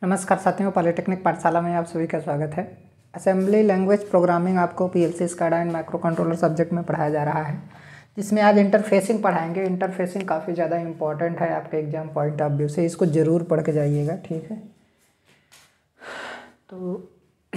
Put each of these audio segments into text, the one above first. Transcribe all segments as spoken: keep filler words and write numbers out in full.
नमस्कार साथियों, पॉलिटेक्निक पाठशाला में आप सभी का स्वागत है। असेंबली लैंग्वेज प्रोग्रामिंग आपको PLC, SCADA and micro controller subject में पढ़ाया जा रहा है, जिसमें आज इंटरफेसिंग पढ़ाएंगे। इंटरफेसिंग काफ़ी ज़्यादा इंपॉर्टेंट है आपके एग्जाम पॉइंट ऑफ व्यू से, इसको ज़रूर पढ़ के जाइएगा, ठीक है। तो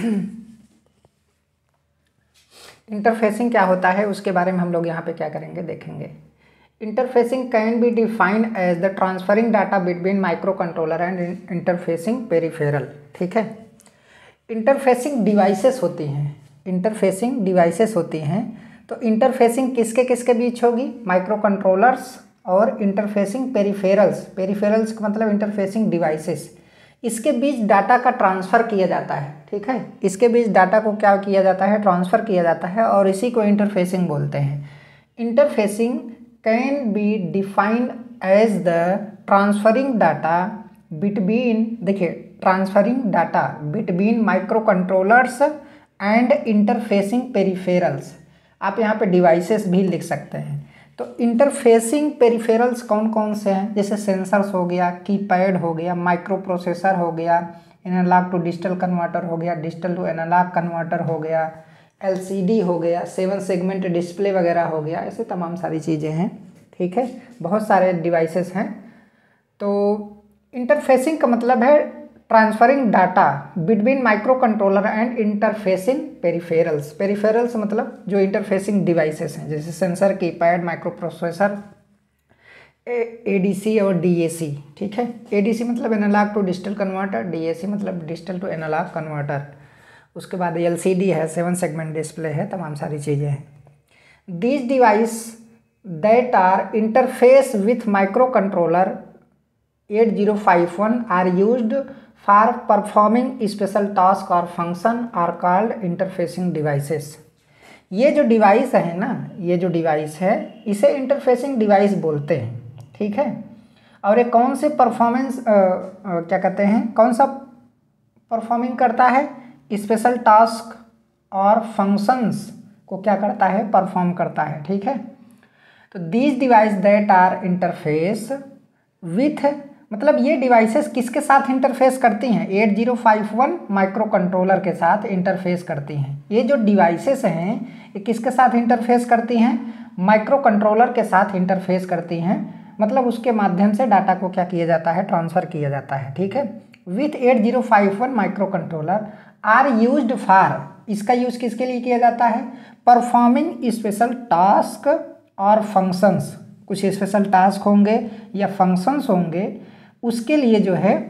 इंटरफेसिंग क्या होता है उसके बारे में हम लोग यहाँ पे क्या करेंगे देखेंगे। Interfacing can be defined as the transferring data between micro controller and interfacing peripheral, ठीक है। इंटरफेसिंग डिवाइसेस होती हैं इंटरफेसिंग डिवाइसेस होती हैं तो इंटरफेसिंग किसके किसके बीच होगी? माइक्रो कंट्रोलर्स और इंटरफेसिंग पेरिफेरल्स। पेरिफेरल्स का मतलब इंटरफेसिंग डिवाइसेस, इसके बीच डाटा का ट्रांसफ़र किया जाता है, ठीक है। इसके बीच डाटा को क्या किया जाता है? ट्रांसफ़र किया जाता है और इसी को इंटरफेसिंग बोलते हैं। Interfacing can be defined as the transferring data between, देखिए, transferring data between micro controllers and interfacing peripherals. आप यहाँ पे डिवाइसेस भी लिख सकते हैं। तो इंटरफेसिंग पेरिफेरल्स कौन कौन से हैं? जैसे सेंसर्स हो गया, कीपैड हो गया, माइक्रो प्रोसेसर हो गया, एनालॉग टू डिजिटल कन्वर्टर हो गया, डिजिटल टू एनालॉग कन्वर्टर हो गया, एलसीडी हो गया, सेवन सेगमेंट डिस्प्ले वगैरह हो गया, ऐसे तमाम सारी चीज़ें हैं, ठीक है। बहुत सारे डिवाइसेस हैं। तो इंटरफेसिंग का मतलब है transferring data between micro controller and interfacing peripherals. Peripherals मतलब जो इंटरफेसिंग डिवाइसेस हैं, जैसे sensor, keypad, micro processor, ADC और डीएसी, ठीक है। एडीसी मतलब analog to digital converter, DAC मतलब डिजिटल टू एनालॉग कन्वर्टर। उसके बाद एलसीडी है, सेवन सेगमेंट डिस्प्ले है, तमाम सारी चीज़ें हैं। These device that are interface with micro controller eight zero five one are used for performing special task और function are called interfacing devices. ये जो डिवाइस है ना, ये जो डिवाइस है इसे इंटरफेसिंग डिवाइस बोलते हैं, ठीक है। और ये कौन से परफॉर्मेंस क्या कहते हैं, कौन सा परफॉर्मिंग करता है? स्पेशल टास्क और फंक्शंस को क्या करता है? परफॉर्म करता है, ठीक है। तो these device that are interface with, मतलब ये डिवाइसेस किसके साथ इंटरफेस करती हैं? Eight zero five one micro controller के साथ इंटरफेस करती हैं। ये जो डिवाइसेस हैं ये किसके साथ इंटरफेस करती हैं? माइक्रो कंट्रोलर के साथ इंटरफेस करती हैं, मतलब उसके माध्यम से डाटा को क्या किया जाता है? ट्रांसफ़र किया जाता है, ठीक है। With eight zero five one micro controller are used for, इसका यूज़ किसके लिए किया जाता है? परफॉर्मिंग स्पेशल टास्क और फंक्शंस। कुछ स्पेशल टास्क होंगे या फंक्शंस होंगे, उसके लिए जो है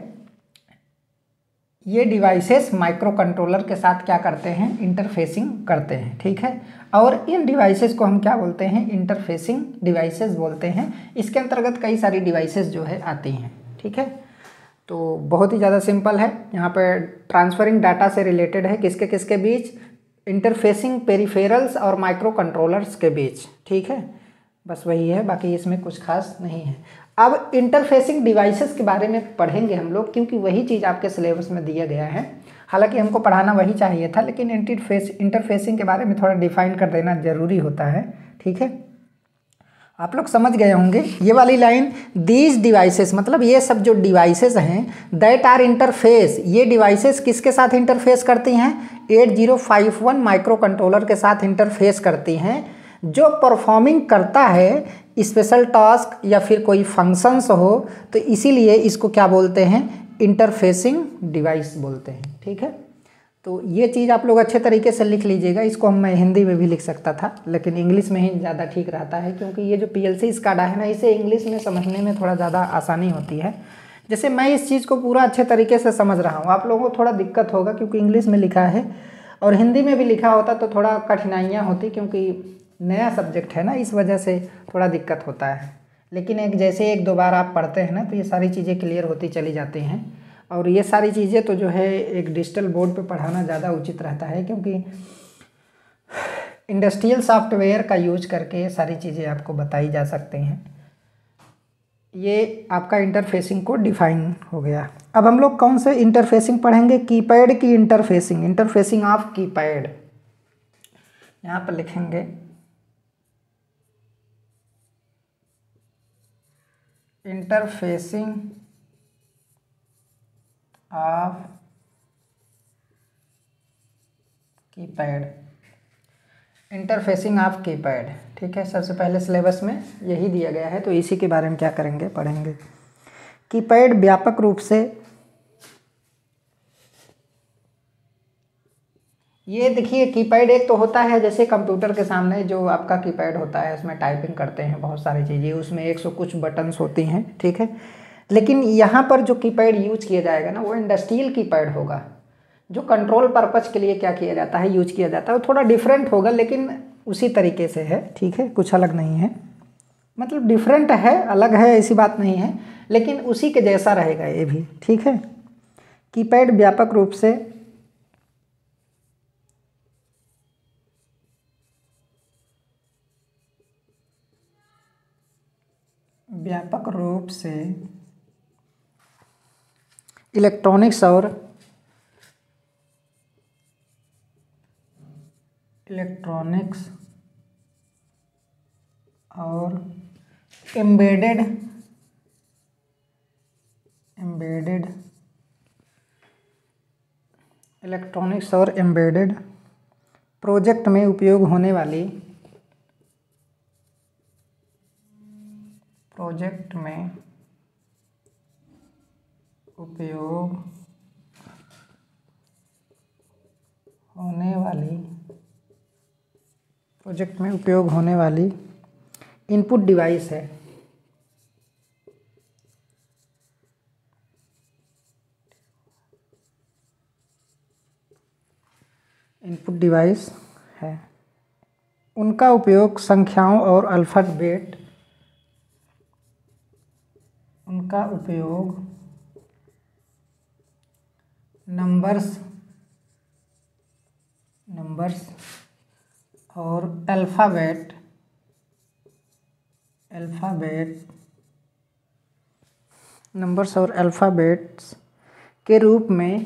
ये डिवाइसेस माइक्रो कंट्रोलर के साथ क्या करते हैं? इंटरफेसिंग करते हैं, ठीक है। और इन डिवाइसेस को हम क्या बोलते हैं? इंटरफेसिंग डिवाइसेस बोलते हैं। इसके अंतर्गत कई सारी डिवाइसेस जो है आती हैं, ठीक है। तो बहुत ही ज़्यादा सिंपल है। यहाँ पर ट्रांसफरिंग डाटा से रिलेटेड है, किसके किसके बीच? इंटरफेसिंग पेरिफेरल्स और माइक्रो कंट्रोलर्स के बीच, ठीक है। बस वही है, बाकी इसमें कुछ खास नहीं है। अब इंटरफेसिंग डिवाइसेस के बारे में पढ़ेंगे हम लोग, क्योंकि वही चीज़ आपके सिलेबस में दिया गया है। हालांकि हमको पढ़ाना वही चाहिए था, लेकिन इंटरफेस इंटरफेसिंग के बारे में थोड़ा डिफाइन कर देना ज़रूरी होता है, ठीक है। आप लोग समझ गए होंगे ये वाली लाइन। दीज डिवाइसेस मतलब ये सब जो डिवाइसेस हैं, दैट आर इंटरफेस, ये डिवाइसेस किसके साथ इंटरफेस करती हैं? Eight zero five one micro controller के साथ इंटरफेस करती हैं, जो परफॉर्मिंग करता है स्पेशल टास्क या फिर कोई फंक्शंस हो, तो इसीलिए इसको क्या बोलते हैं? इंटरफेसिंग डिवाइस बोलते हैं, ठीक है। तो ये चीज़ आप लोग अच्छे तरीके से लिख लीजिएगा। इसको हम मैं हिंदी में भी लिख सकता था, लेकिन इंग्लिश में ही ज़्यादा ठीक रहता है, क्योंकि ये जो पीएलसी स्काडा है ना, इसे इंग्लिश में समझने में थोड़ा ज़्यादा आसानी होती है। जैसे मैं इस चीज़ को पूरा अच्छे तरीके से समझ रहा हूँ, आप लोगों को थोड़ा दिक्कत होगा क्योंकि इंग्लिश में लिखा है, और हिंदी में भी लिखा होता तो थोड़ा कठिनाइयाँ होती, क्योंकि नया सब्जेक्ट है ना, इस वजह से थोड़ा दिक्कत होता है। लेकिन एक जैसे एक दो बार आप पढ़ते हैं ना, तो ये सारी चीज़ें क्लियर होती चली जाती हैं। और ये सारी चीज़ें तो जो है एक डिजिटल बोर्ड पे पढ़ाना ज़्यादा उचित रहता है, क्योंकि इंडस्ट्रियल सॉफ्टवेयर का यूज करके ये सारी चीज़ें आपको बताई जा सकती हैं। ये आपका इंटरफेसिंग को डिफाइन हो गया। अब हम लोग कौन से इंटरफेसिंग पढ़ेंगे? कीपैड की इंटरफेसिंग, इंटरफेसिंग ऑफ कीपैड। यहाँ पर लिखेंगे interfacing of keypad, interfacing of keypad. ठीक है, सबसे पहले सिलेबस में यही दिया गया है, तो इसी के बारे में क्या करेंगे, पढ़ेंगे। कीपैड व्यापक रूप से, ये देखिए कीपैड एक तो होता है जैसे कंप्यूटर के सामने जो आपका कीपैड होता है, उसमें टाइपिंग करते हैं बहुत सारी चीज़ें, उसमें एक सौ कुछ बटन्स होती हैं। ठीक है, लेकिन यहाँ पर जो कीपैड यूज किया जाएगा ना, वो इंडस्ट्रियल कीपैड होगा, जो कंट्रोल पर्पज़ के लिए क्या किया जाता है, यूज किया जाता है। वो थोड़ा डिफरेंट होगा लेकिन उसी तरीके से है। ठीक है, कुछ अलग नहीं है, मतलब डिफरेंट है, अलग है ऐसी बात नहीं है, लेकिन उसी के जैसा रहेगा ये भी। ठीक है, कीपैड व्यापक रूप से व्यापक रूप से इलेक्ट्रॉनिक्स और इलेक्ट्रॉनिक्स और एम्बेडेड एम्बेडेड इलेक्ट्रॉनिक्स और एम्बेडेड प्रोजेक्ट में उपयोग होने वाली प्रोजेक्ट में उपयोग होने वाली प्रोजेक्ट में उपयोग होने वाली इनपुट डिवाइस है। इनपुट डिवाइस है, उनका उपयोग संख्याओं और अल्फ़ाबेट उनका उपयोग नंबर्स नंबर्स और अल्फ़ाबेट अल्फ़ाबेट नंबर्स और अल्फ़ाबेट्स के रूप में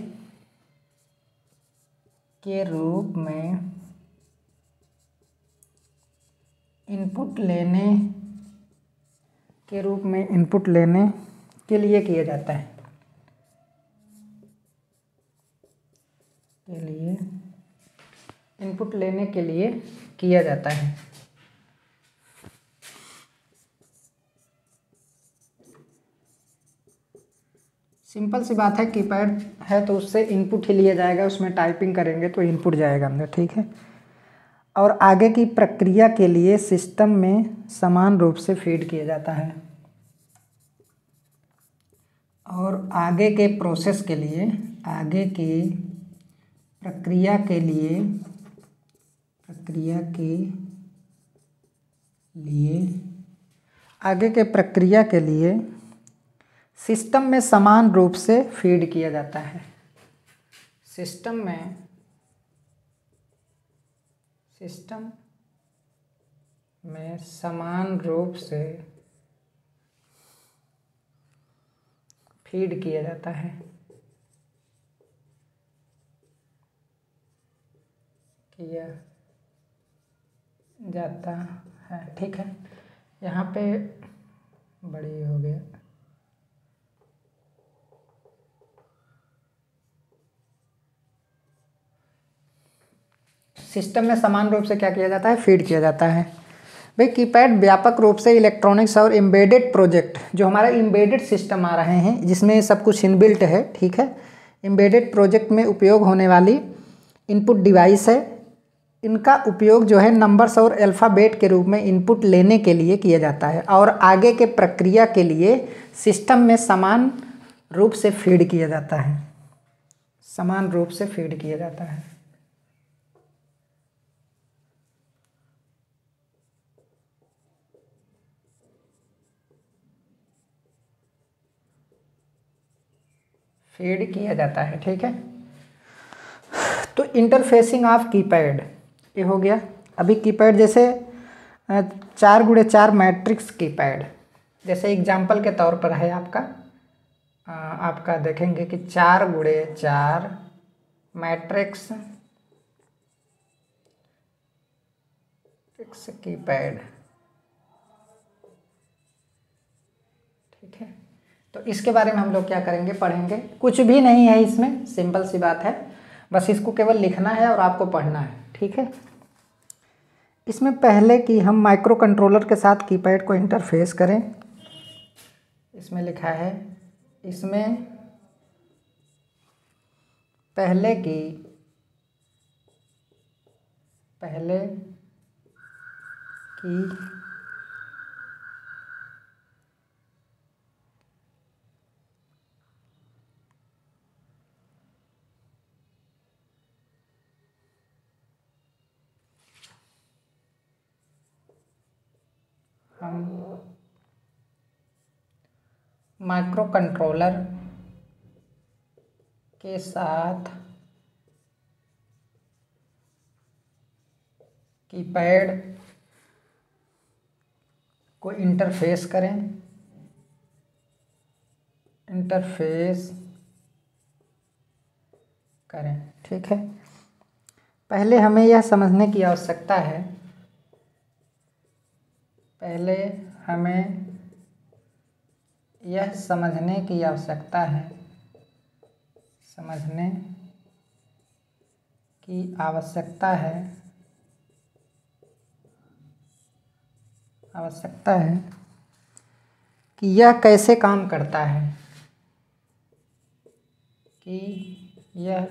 के रूप में इनपुट लेने के रूप में इनपुट लेने के लिए किया जाता है के लिए इनपुट लेने के लिए किया जाता है। सिंपल सी बात है, कीपैड है तो उससे इनपुट ही लिया जाएगा, उसमें टाइपिंग करेंगे तो इनपुट जाएगा अंदर। ठीक है, और आगे की प्रक्रिया के लिए सिस्टम में समान रूप से फीड किया जाता है और आगे के प्रोसेस के लिए आगे के प्रक्रिया के लिए प्रक्रिया के लिए आगे के प्रक्रिया के लिए सिस्टम में समान रूप से फीड किया जाता है। सिस्टम में सिस्टम में समान रूप से फीड किया जाता है किया जाता है। ठीक है, यहाँ पे बड़ी हो गया। सिस्टम में समान रूप से क्या किया जाता है, फीड किया जाता है। भाई कीपैड व्यापक रूप से इलेक्ट्रॉनिक्स और एम्बेडेड प्रोजेक्ट, जो हमारा एम्बेडेड सिस्टम आ रहे हैं जिसमें सब कुछ इनबिल्ट है। ठीक है, एम्बेडेड प्रोजेक्ट में उपयोग होने वाली इनपुट डिवाइस है। इनका उपयोग जो है नंबर्स और अल्फ़ाबेट के रूप में इनपुट लेने के लिए किया जाता है और आगे के प्रक्रिया के लिए सिस्टम में समान रूप से फीड किया जाता है समान रूप से फीड किया जाता है। फीड किया जाता है। ठीक है, तो इंटरफेसिंग ऑफ कीपैड ये हो गया। अभी कीपैड जैसे चार गुणे चार मैट्रिक्स कीपैड, जैसे एग्जाम्पल के तौर पर है आपका आ, आपका देखेंगे कि चार गुणे चार मैट्रिक्स कीपैड। ठीक है, तो इसके बारे में हम लोग क्या करेंगे, पढ़ेंगे। कुछ भी नहीं है इसमें, सिंपल सी बात है, बस इसको केवल लिखना है और आपको पढ़ना है, ठीक है। इसमें पहले कि हम माइक्रो कंट्रोलर के साथ कीपैड को इंटरफेस करें, इसमें लिखा है, इसमें पहले की पहले की हम माइक्रो कंट्रोलर के साथ कीपैड को इंटरफेस करें इंटरफेस करें ठीक है। पहले हमें यह समझने की आवश्यकता है पहले हमें यह समझने की आवश्यकता है समझने की आवश्यकता है आवश्यकता है कि यह कैसे काम करता है कि यह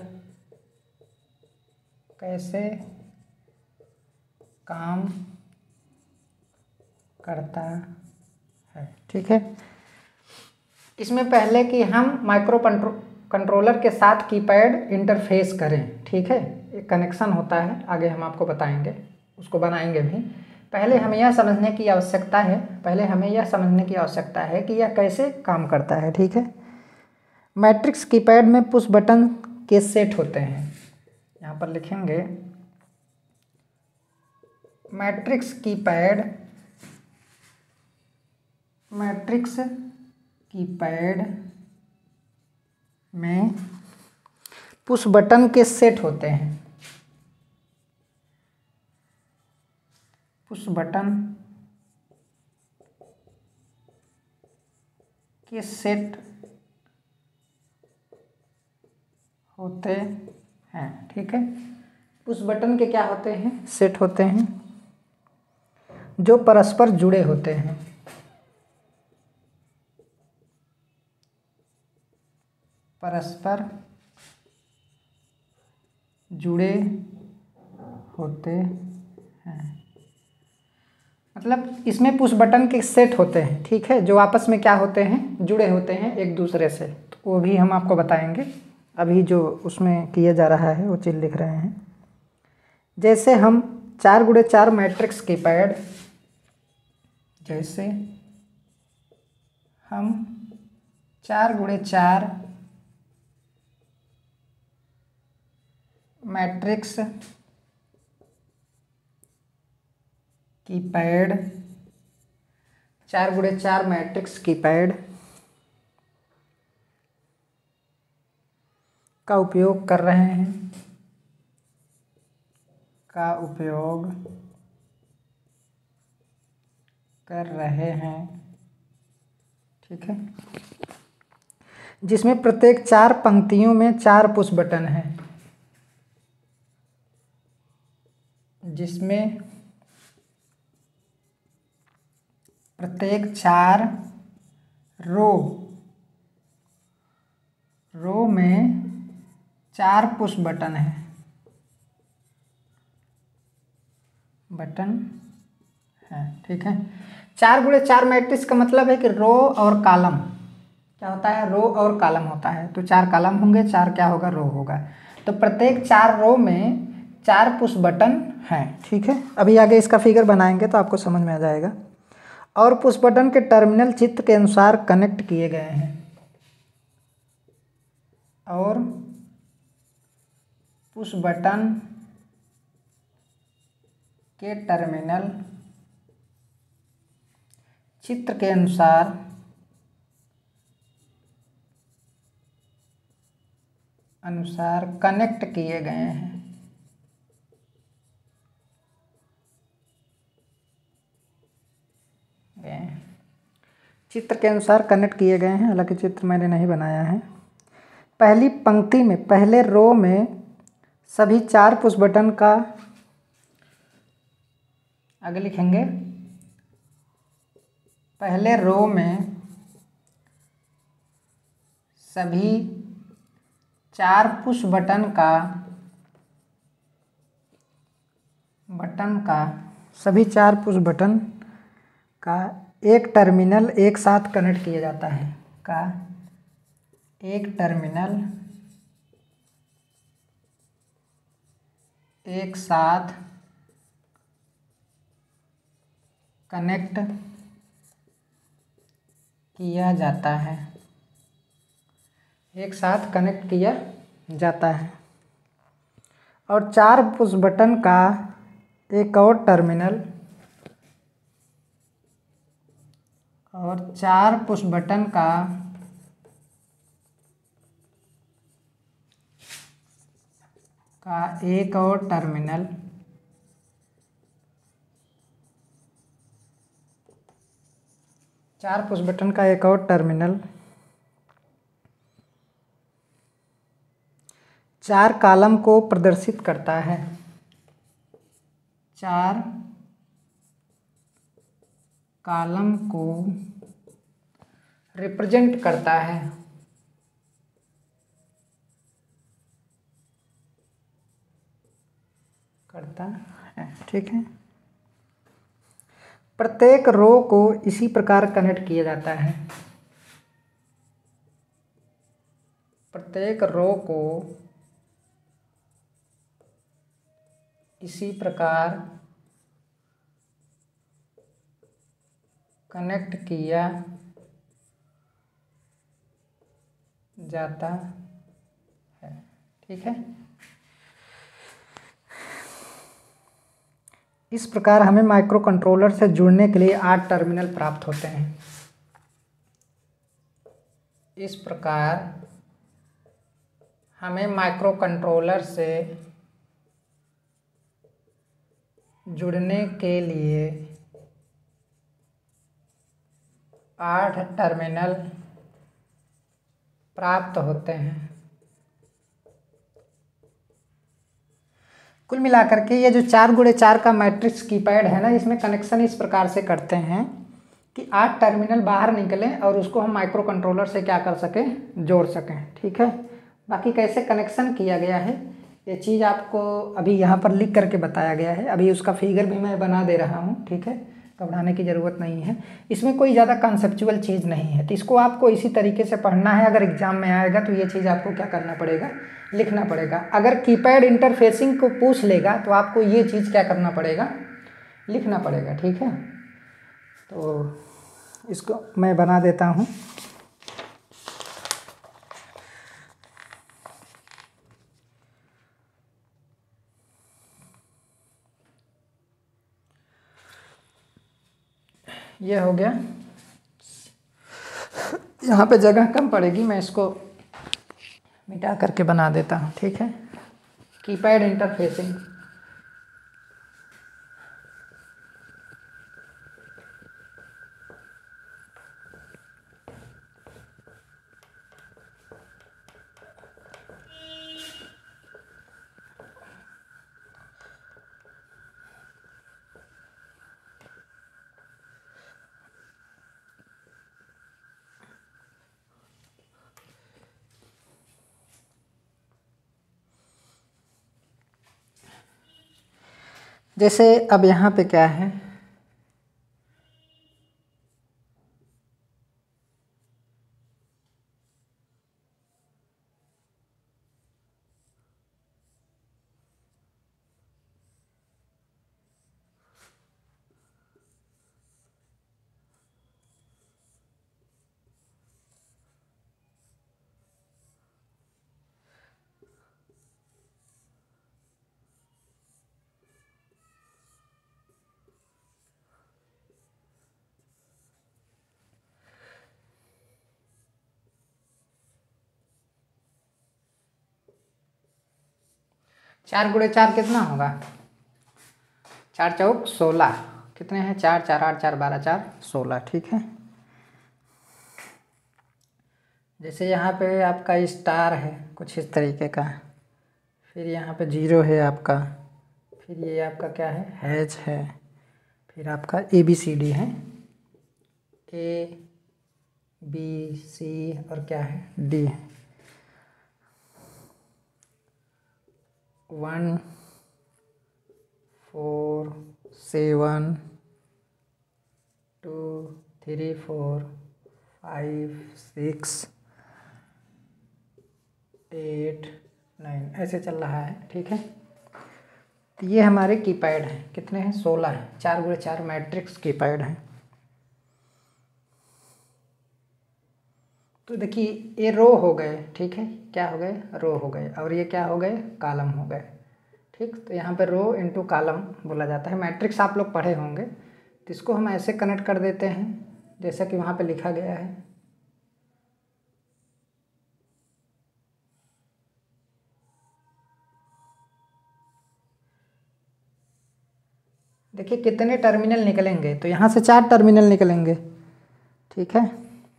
कैसे काम करता है, ठीक है। इसमें पहले कि हम माइक्रो कंट्रोलर के साथ कीपैड इंटरफेस करें, ठीक है, एक कनेक्शन होता है, आगे हम आपको बताएंगे, उसको बनाएंगे भी। पहले हमें यह समझने की आवश्यकता है पहले हमें यह समझने की आवश्यकता है कि यह कैसे काम करता है, ठीक है। मैट्रिक्स कीपैड में पुश बटन के सेट होते हैं, यहाँ पर लिखेंगे मैट्रिक्स कीपैड मैट्रिक्स कीपैड में पुश बटन के सेट होते हैं पुश बटन के सेट होते हैं, ठीक है। पुश बटन के क्या होते हैं, सेट होते हैं जो परस्पर जुड़े होते हैं परस्पर जुड़े होते हैं मतलब इसमें पुश बटन के सेट होते हैं, ठीक है, जो आपस में क्या होते हैं, जुड़े होते हैं एक दूसरे से। तो वो भी हम आपको बताएंगे। अभी जो उसमें किया जा रहा है वो चीज़ लिख रहे हैं। जैसे हम चार गुणे चार मैट्रिक्स कीपैड जैसे हम चार गुणे चार मैट्रिक्स कीपैड चार गुणे चार मैट्रिक्स कीपैड का उपयोग कर रहे हैं का उपयोग कर रहे हैं ठीक है, जिसमें प्रत्येक चार पंक्तियों में चार पुश बटन हैं जिसमें प्रत्येक चार रो रो में चार पुश बटन है बटन है ठीक है। चार गुणे चार मैट्रिक्स का मतलब है कि रो और कॉलम क्या होता है, रो और कॉलम होता है। तो चार कॉलम होंगे, चार क्या होगा, रो होगा। तो प्रत्येक चार रो में चार पुश बटन हैं, ठीक है। अभी आगे इसका फिगर बनाएंगे तो आपको समझ में आ जाएगा। और पुश बटन के टर्मिनल चित्र के अनुसार कनेक्ट किए गए हैं और पुश बटन के टर्मिनल चित्र के अनुसार अनुसार कनेक्ट किए गए हैं चित्र के अनुसार कनेक्ट किए गए हैं, हालांकि चित्र मैंने नहीं बनाया है। पहली पंक्ति में, पहले रो में सभी चार पुश बटन का, आगे लिखेंगे पहले रो में सभी चार पुश बटन का बटन का सभी चार पुश बटन का एक टर्मिनल एक साथ कनेक्ट किया जाता है का एक टर्मिनल एक साथ कनेक्ट किया जाता है एक साथ कनेक्ट किया जाता है और चार पुश बटन का एक और टर्मिनल और चार पुश बटन का का एक और टर्मिनल चार पुश बटन का एक और टर्मिनल चार कॉलम को प्रदर्शित करता है चार कॉलम को रिप्रेजेंट करता है करता है ठीक है। प्रत्येक रो को इसी प्रकार कनेक्ट किया जाता है प्रत्येक रो को इसी प्रकार कनेक्ट किया जाता है ठीक है। इस प्रकार हमें माइक्रो कंट्रोलर से जुड़ने के लिए आठ टर्मिनल प्राप्त होते हैं। इस प्रकार हमें माइक्रो कंट्रोलर से जुड़ने के लिए आठ टर्मिनल प्राप्त होते हैं। कुल मिलाकर के ये जो चार गुणे चार का मैट्रिक्स कीपैड है ना, इसमें कनेक्शन इस प्रकार से करते हैं कि आठ टर्मिनल बाहर निकलें और उसको हम माइक्रो कंट्रोलर से क्या कर सकें, जोड़ सकें ठीक है। बाकी कैसे कनेक्शन किया गया है ये चीज़ आपको अभी यहाँ पर लिख करके बताया गया है। अभी उसका फिगर भी मैं बना दे रहा हूँ ठीक है, घबराने की ज़रूरत नहीं है। इसमें कोई ज़्यादा कॉन्सेप्चुअल चीज़ नहीं है, तो इसको आपको इसी तरीके से पढ़ना है। अगर एग्जाम में आएगा तो ये चीज़ आपको क्या करना पड़ेगा, लिखना पड़ेगा। अगर कीपैड इंटरफेसिंग को पूछ लेगा तो आपको ये चीज़ क्या करना पड़ेगा, लिखना पड़ेगा ठीक है। तो इसको मैं बना देता हूँ। ये हो गया, यहाँ पे जगह कम पड़ेगी, मैं इसको मिटा करके बना देता हूँ ठीक है। कीपैड इंटरफेसिंग जैसे अब यहाँ पे क्या है, चार गुणे चार कितना होगा, चार चौक सोलह, कितने हैं, चार चार आठ चार बारह चार सोलह ठीक है। जैसे यहाँ पे आपका स्टार है कुछ इस तरीके का, फिर यहाँ पे जीरो है आपका, फिर ये आपका क्या है, हैच है, फिर आपका ए बी सी डी है, ए बी सी और क्या है, डी है। One four seven two three four five six eight nine ऐसे चल रहा है, ठीक है। तो ये हमारे कीपैड हैं, कितने हैं, सोलह हैं, चार गुणे चार मैट्रिक्स कीपैड हैं। तो देखिए ये रो हो गए, ठीक है, क्या हो गए, रो हो गए, और ये क्या हो गए, कॉलम हो गए, ठीक। तो यहाँ पे रो इनटू कॉलम बोला जाता है। मैट्रिक्स आप लोग पढ़े होंगे, तो इसको हम ऐसे कनेक्ट कर देते हैं जैसा कि वहाँ पे लिखा गया है। देखिए कितने टर्मिनल निकलेंगे, तो यहाँ से चार टर्मिनल निकलेंगे, ठीक है।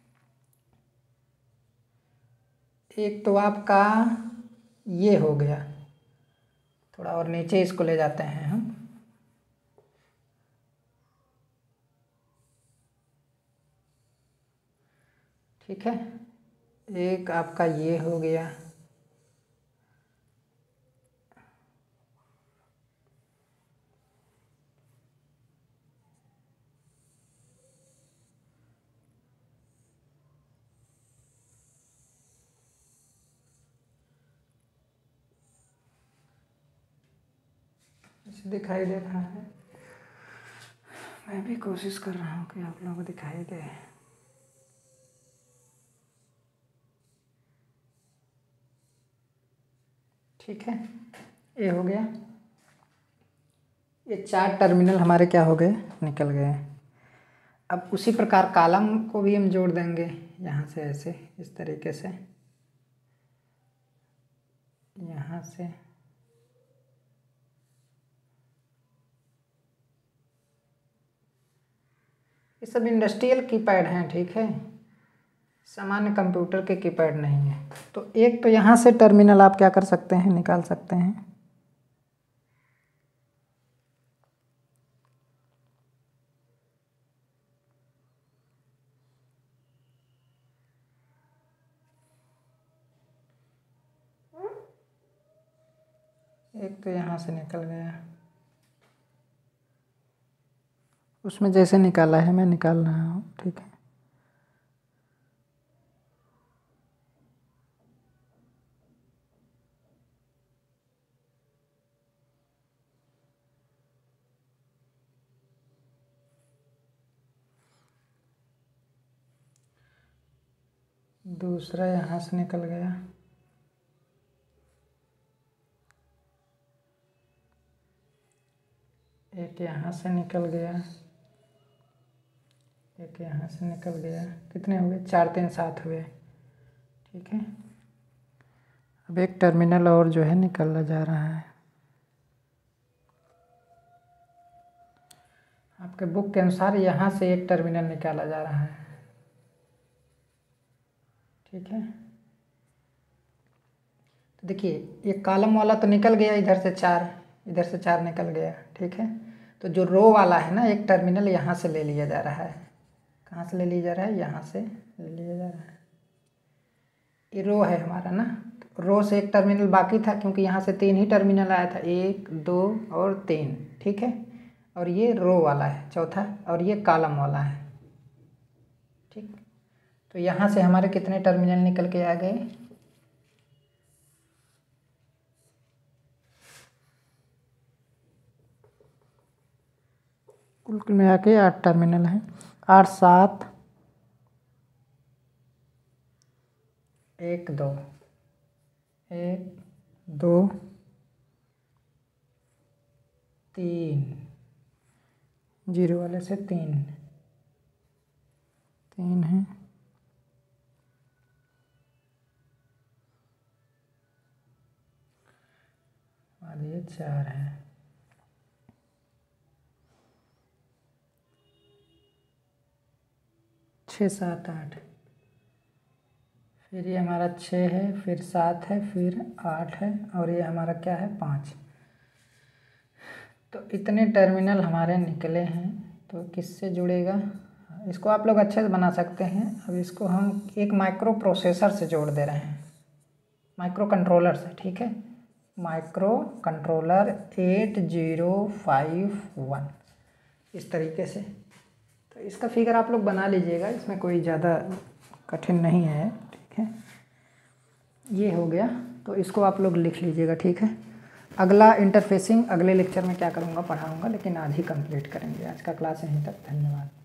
एक तो आपका ये हो गया, थोड़ा और नीचे इसको ले जाते हैं हम, ठीक है। एक आपका ये हो गया, दिखाई दे रहा है, मैं भी कोशिश कर रहा हूँ कि आप लोगों को दिखाई दे। ठीक है, ये हो गया, ये चार टर्मिनल हमारे क्या हो गए, निकल गए। अब उसी प्रकार कॉलम को भी हम जोड़ देंगे यहाँ से, ऐसे इस तरीके से, यहाँ से ये सब इंडस्ट्रियल कीपैड हैं, ठीक है, सामान्य कंप्यूटर के कीपैड नहीं है। तो एक तो यहाँ से टर्मिनल आप क्या कर सकते हैं, निकाल सकते हैं। एक तो यहाँ से निकल गया, उसमें जैसे निकाला है मैं निकाल रहा हूँ, ठीक है। दूसरा यहाँ से निकल गया, एक यहाँ से निकल गया, एक यहाँ से निकल गया, कितने हुए, चार तीन सात हुए, ठीक है। अब एक टर्मिनल और जो है निकलना जा रहा है। आपके बुक के अनुसार यहाँ से एक टर्मिनल निकाला जा रहा है, ठीक है। तो देखिए ये कॉलम वाला तो निकल गया, इधर से चार, इधर से चार निकल गया, ठीक है। तो जो रो वाला है ना, एक टर्मिनल यहाँ से ले लिया जा रहा है, कहाँ से ले लिया जा रहा है, यहाँ से ले लिया जा रहा है। ये रो है हमारा ना, तो रो से एक टर्मिनल बाकी था, क्योंकि यहाँ से तीन ही टर्मिनल आया था, एक दो और तीन, ठीक है। और ये रो वाला है चौथा, और ये कॉलम वाला है, ठीक। तो यहाँ से हमारे कितने टर्मिनल निकल के आ गए, कुल मिला के आठ टर्मिनल हैं, आठ सात एक दो, एक दो तीन, जीरो वाले से तीन, तीन है, और ये चार है, छः सात आठ, फिर ये हमारा छः है, फिर सात है, फिर आठ है, और ये हमारा क्या है, पाँच। तो इतने टर्मिनल हमारे निकले हैं। तो किससे जुड़ेगा, इसको आप लोग अच्छे से बना सकते हैं। अब इसको हम एक माइक्रो प्रोसेसर से जोड़ दे रहे हैं, माइक्रो कंट्रोलर से, ठीक है। Micro controller eight zero five one, इस तरीके से। तो इसका फिगर आप लोग बना लीजिएगा, इसमें कोई ज़्यादा कठिन नहीं है, ठीक है। ये हो गया, तो इसको आप लोग लिख लीजिएगा, ठीक है। अगला इंटरफेसिंग अगले लेक्चर में क्या करूँगा, पढ़ाऊँगा, लेकिन आज ही कंप्लीट करेंगे। आज का क्लास यहीं तक, धन्यवाद।